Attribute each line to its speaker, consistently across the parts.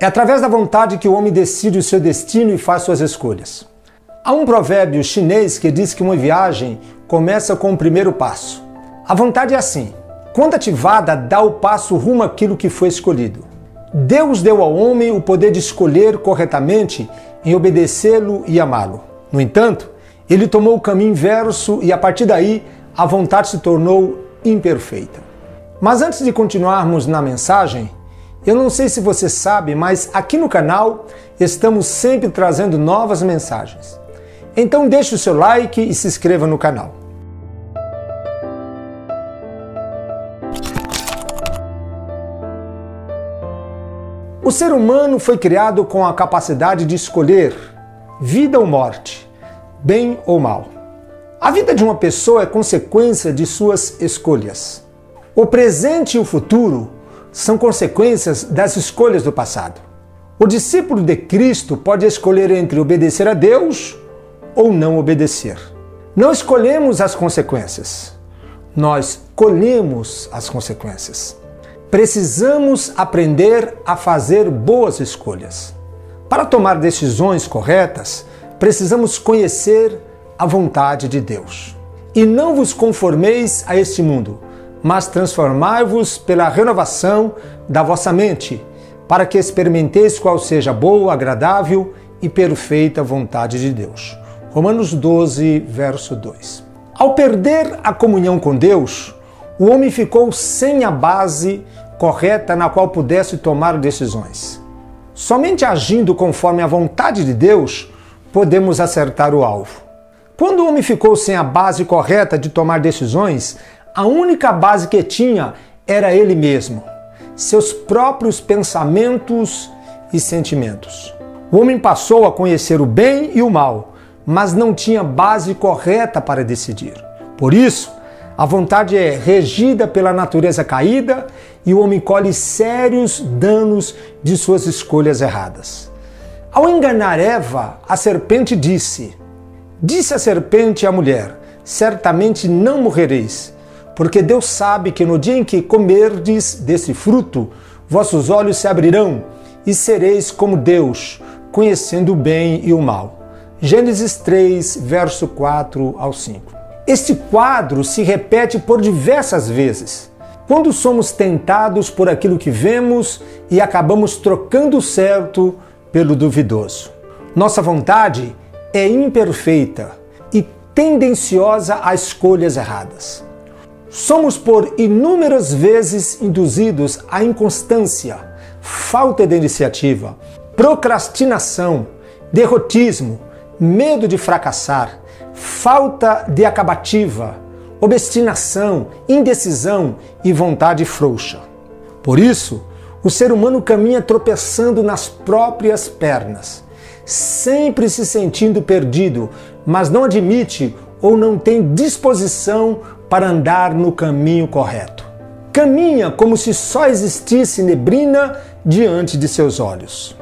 Speaker 1: É através da vontade que o homem decide o seu destino e faz suas escolhas. Há um provérbio chinês que diz que uma viagem começa com o primeiro passo. A vontade é assim: quando ativada, dá o passo rumo àquilo que foi escolhido. Deus deu ao homem o poder de escolher corretamente em obedecê-lo e amá-lo. No entanto, ele tomou o caminho inverso e a partir daí a vontade se tornou imperfeita. Mas antes de continuarmos na mensagem, eu não sei se você sabe, mas aqui no canal estamos sempre trazendo novas mensagens. Então deixe o seu like e se inscreva no canal. O ser humano foi criado com a capacidade de escolher vida ou morte, bem ou mal. A vida de uma pessoa é consequência de suas escolhas. O presente e o futuro são consequências das escolhas do passado. O discípulo de Cristo pode escolher entre obedecer a Deus ou não obedecer. Não escolhemos as consequências, nós colhemos as consequências. Precisamos aprender a fazer boas escolhas. Para tomar decisões corretas, precisamos conhecer a vontade de Deus. E não vos conformeis a este mundo, mas transformai-vos pela renovação da vossa mente, para que experimenteis qual seja a boa, agradável e perfeita vontade de Deus. Romanos 12, verso 2. Ao perder a comunhão com Deus, o homem ficou sem a base correta na qual pudesse tomar decisões. Somente agindo conforme a vontade de Deus, podemos acertar o alvo. Quando o homem ficou sem a base correta de tomar decisões, a única base que tinha era ele mesmo, seus próprios pensamentos e sentimentos. O homem passou a conhecer o bem e o mal, mas não tinha base correta para decidir. Por isso, a vontade é regida pela natureza caída e o homem colhe sérios danos de suas escolhas erradas. Ao enganar Eva, a serpente disse a serpente à mulher: certamente não morrereis, porque Deus sabe que no dia em que comerdes desse fruto, vossos olhos se abrirão e sereis como Deus, conhecendo o bem e o mal. Gênesis 3, verso 4 ao 5. Este quadro se repete por diversas vezes. Quando somos tentados por aquilo que vemos e acabamos trocando o certo pelo duvidoso. Nossa vontade é imperfeita e tendenciosa a escolhas erradas. Somos por inúmeras vezes induzidos à inconstância, falta de iniciativa, procrastinação, derrotismo, medo de fracassar, falta de acabativa, obstinação, indecisão e vontade frouxa. Por isso, o ser humano caminha tropeçando nas próprias pernas, sempre se sentindo perdido, mas não admite ou não tem disposição para andar no caminho correto. Caminha como se só existisse neblina diante de seus olhos.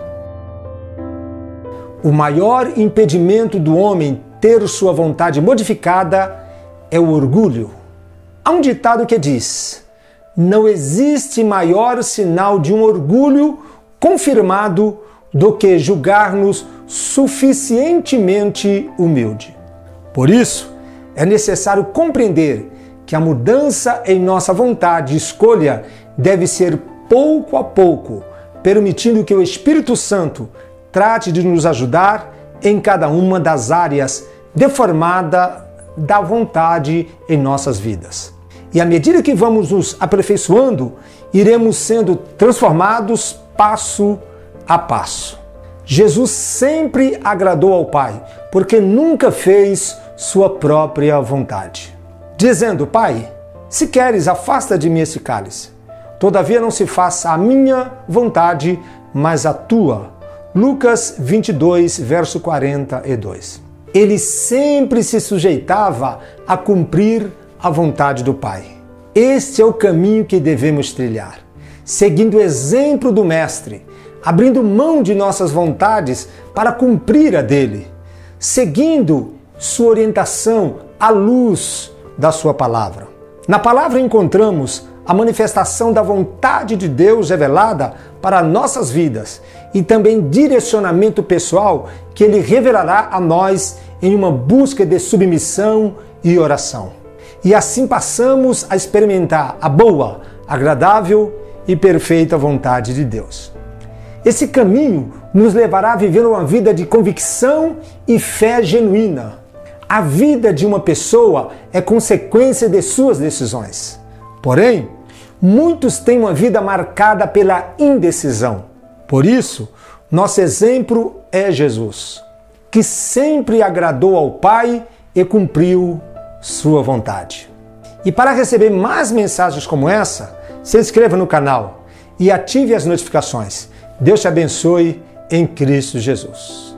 Speaker 1: O maior impedimento do homem ter sua vontade modificada é o orgulho. Há um ditado que diz: não existe maior sinal de um orgulho confirmado do que julgar-nos suficientemente humilde. Por isso, é necessário compreender que a mudança em nossa vontade e escolha deve ser pouco a pouco, permitindo que o Espírito Santo trate de nos ajudar em cada uma das áreas deformadas da vontade em nossas vidas. E à medida que vamos nos aperfeiçoando, iremos sendo transformados passo a passo. Jesus sempre agradou ao Pai, porque nunca fez sua própria vontade. Dizendo: Pai, se queres, afasta de mim esse cálice. Todavia não se faça a minha vontade, mas a tua. Lucas 22, verso 42. Ele sempre se sujeitava a cumprir a vontade do Pai. Este é o caminho que devemos trilhar, seguindo o exemplo do Mestre, abrindo mão de nossas vontades para cumprir a dele, seguindo sua orientação à luz da sua palavra. Na palavra encontramos a manifestação da vontade de Deus revelada para nossas vidas e também direcionamento pessoal que Ele revelará a nós em uma busca de submissão e oração. E assim passamos a experimentar a boa, agradável e perfeita vontade de Deus. Esse caminho nos levará a viver uma vida de convicção e fé genuína. A vida de uma pessoa é consequência de suas decisões. Porém, muitos têm uma vida marcada pela indecisão. Por isso, nosso exemplo é Jesus, que sempre agradou ao Pai e cumpriu sua vontade. E para receber mais mensagens como essa, se inscreva no canal e ative as notificações. Deus te abençoe em Cristo Jesus.